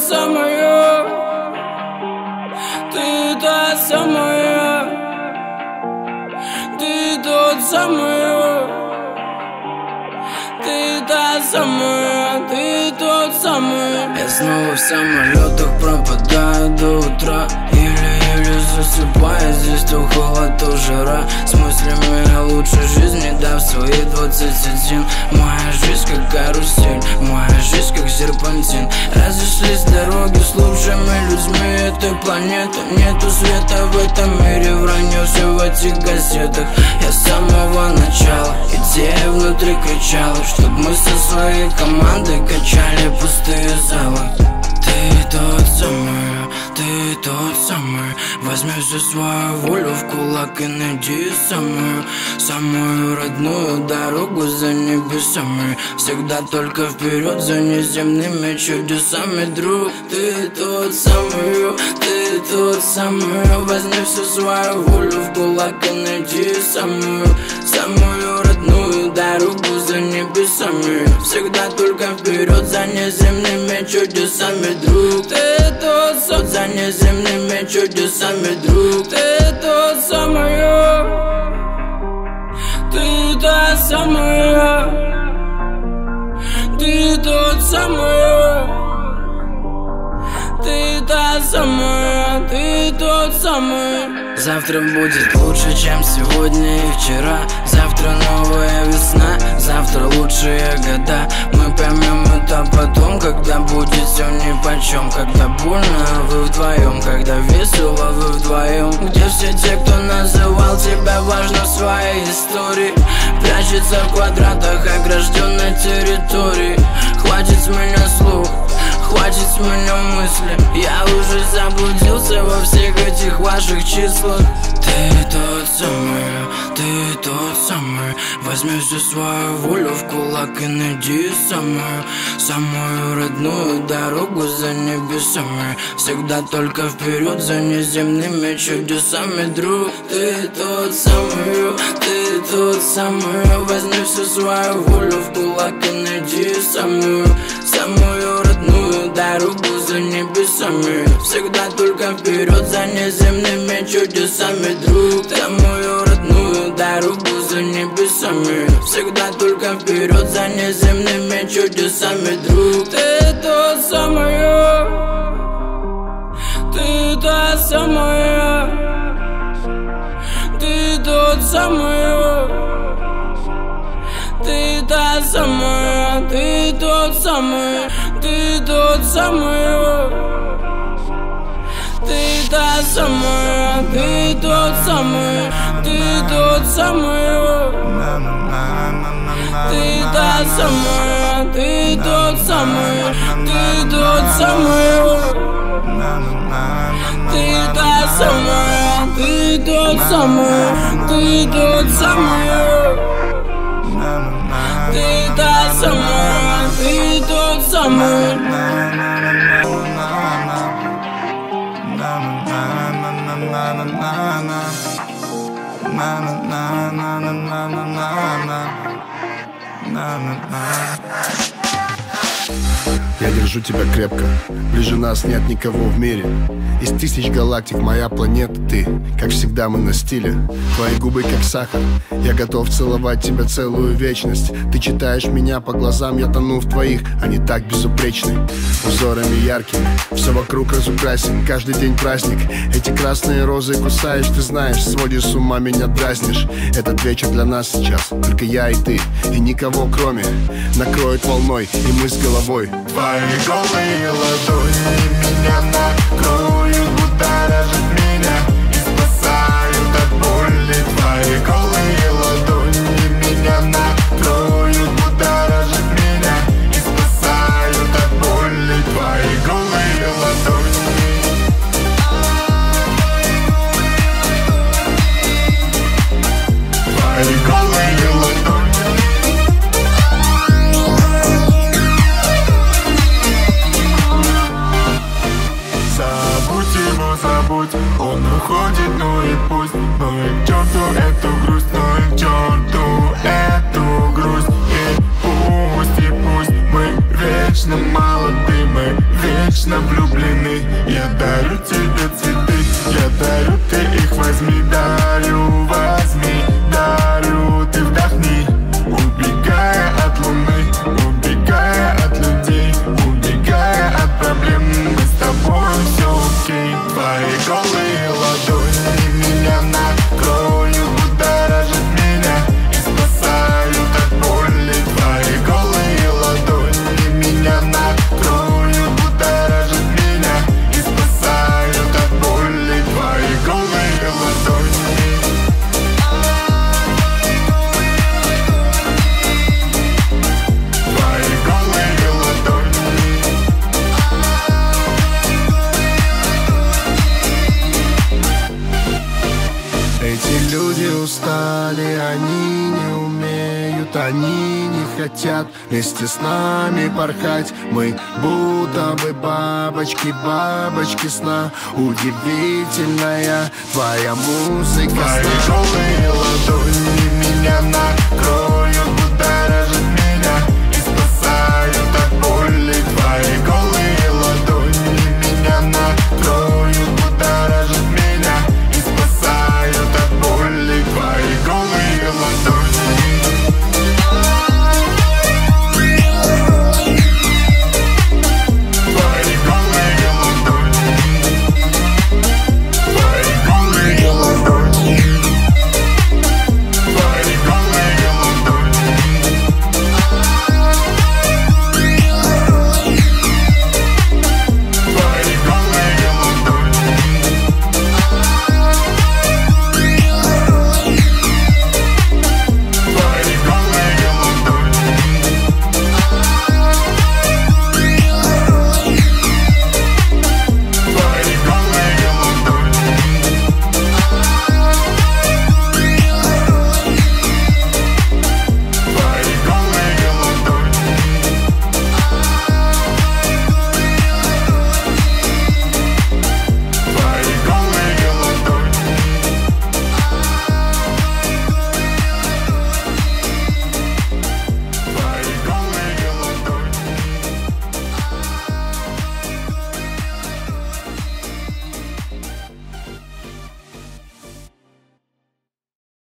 самая, ты та самая, ты тот самый, ты та самая, ты тот самый. Я снова в самолетах пропадаю до утра, еле-еле засыпаю, здесь то холод, то жара. С мыслями о лучшей жизни, да, в свои 21. Моя жизнь как карусель, моя жизнь как серпантин. Разошлись дороги с лучшими людьми этой планеты. Нету света в этом мире, вранье все в этих газетах. Я с самого начала, идея внутри кричала, чтоб мы со своей командой качали пустые залы. Ты тот самый, ты тот самый. Возьми всю свою волю в кулак и найди самую родную дорогу за небесами. Всегда только вперед за неземными чудесами, друг. Ты тот самый, ты тот самый. Возьми всю свою волю в кулак и найди самую родную дорогу за небесами. Всегда только вперед за неземными чудесами, друг. Ты тот самый, за неземными чудесами, друг. Ты тот самый, ты та самая, ты тот самый, ты та самая, ты тот самый. Завтра будет лучше, чем сегодня и вчера. Завтра новая весна, завтра лучшие года. Мы поймем это потом, когда будет все нипочем. Когда больно, вы вдвоем, когда весело, вы вдвоем. Где все те, кто называл тебя важным в своей истории? Прячется в квадратах огражденной территории. Хватит с меня слух, хватит с меня мысли. Я уже заблудился во всех этих ваших числах. Ты тот самый, ты тот самый. Возьми всю свою волю в кулак и найди самую родную дорогу за небесами. Всегда только вперед за неземными чудесами, друг. Ты тот самый, ты тот самый. Возьми всю свою волю в кулак и найди самую родную дорогу за небесами. Всегда только вперед за неземными чудесами, друг. Самую родную дорогу за небесами. Всегда только вперед за неземными чудесами, друг. Ты тот самый, ты та самая, ты тот самый, ты та самая, ты тот самый, ты тот самый, ты та самая, ты тот самый, ты тот самый, ты та самая, ты тот самый, ты тот самый, ты та самая, ты тот самый, ты тот самый, ты та самая, ты тот самый. Я держу тебя крепко, ближе нас нет никого в мире. Из тысяч галактик моя планета ты. Как всегда мы на стиле, твои губы как сахар. Я готов целовать тебя целую вечность. Ты читаешь меня по глазам, я тону в твоих. Они так безупречны, узорами яркими. Все вокруг разукрасен, каждый день праздник. Эти красные розы кусаешь, ты знаешь. Сводишь с ума, меня дразнишь. Этот вечер для нас сейчас, только я и ты. И никого кроме. Накроет волной, и мы с головой. Твои голые ладони меня накроют, будоражат меня и спасают от боли. Твои голые ладони меня накроют, будоражат меня и спасают от боли. Твои голые ладони. Твои голые ладони. Забудь, он уходит, ну и пусть. Ну и к черту эту грусть, ну и к черту эту грусть. И пусть мы вечно молоды. тобой мы вечно влюблены. Я дарю тебе цветы, я дарю, ты их возьми. Дарю, возьми, дарю, ты вдохни. Убегая от луны, убегая от людей, убегая от проблем, мы с тобой все окей. Твои голые ладони меня накроют, будоражат меня и спасают от боли. Твои голые ладони меня накроют, будоражат меня и спасают от боли. Твои голые ладони. Эти люди устали, они не умеют, они не хотят вместе с нами порхать. Мы будто бы бабочки, бабочки сна. Удивительная твоя музыка. Твои голые ладони меня накроют, будоражат меня и спасают от боли. Твои